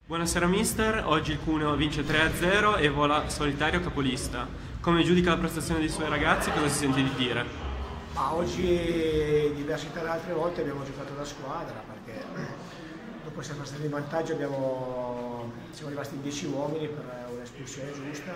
Buonasera mister, oggi il Cuneo vince 3-0 e vola solitario capolista. Come giudica la prestazione dei suoi ragazzi? Cosa si sente di dire? Oggi, diversità da altre volte, abbiamo giocato da squadra perché dopo essere stati in vantaggio siamo rimasti in 10 uomini per un'espulsione giusta.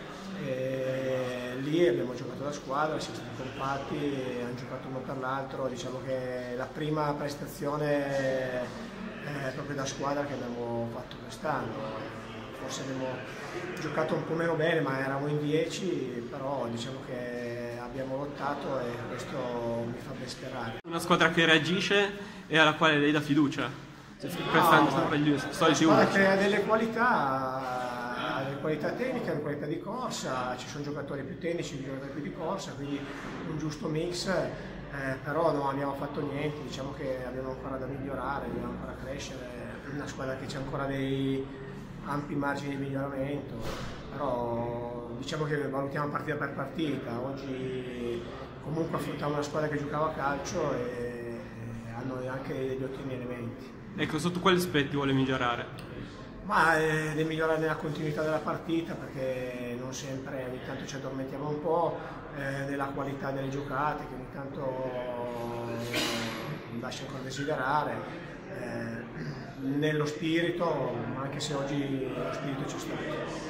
E lì abbiamo giocato da squadra, siamo stati compatti, hanno giocato uno per l'altro. Diciamo che la prima prestazione proprio da squadra che abbiamo fatto quest'anno. Forse abbiamo giocato un po' meno bene, ma eravamo in 10, però diciamo che abbiamo lottato e questo mi fa ben sperare. Una squadra che reagisce e alla quale lei dà fiducia, prestando sempre gli soliti una squadra 11. che ha delle qualità tecniche, delle qualità di corsa, ci sono giocatori più tecnici, giocatori più di corsa, quindi un giusto mix. Però non abbiamo fatto niente, diciamo che abbiamo ancora da migliorare, dobbiamo ancora crescere, è una squadra che c'è ancora dei ampi margini di miglioramento, però diciamo che valutiamo partita per partita. Oggi comunque affrontiamo una squadra che giocava a calcio e hanno anche degli ottimi elementi. Ecco, sotto quali aspetti vuole migliorare? Ma deve migliorare nella continuità della partita perché non sempre, ogni tanto ci addormentiamo un po', nella qualità delle giocate che ogni tanto lascia ancora desiderare, nello spirito, anche se oggi lo spirito c'è stato.